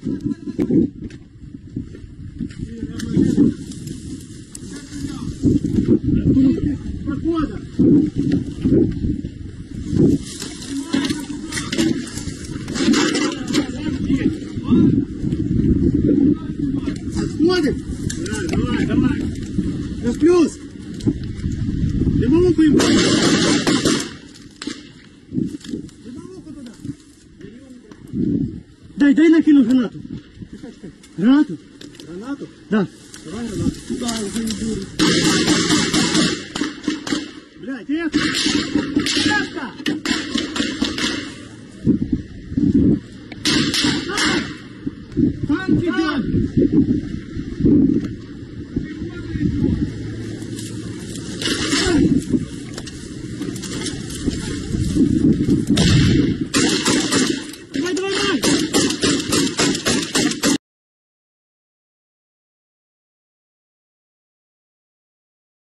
Прохода! Отходим! Давай, давай! На плюс! Левому поим! Дай накину гранату. Гранату? Гранату? Да. Давай гранату. Туда уже не дури. Блядь, это! Это! Танк идет!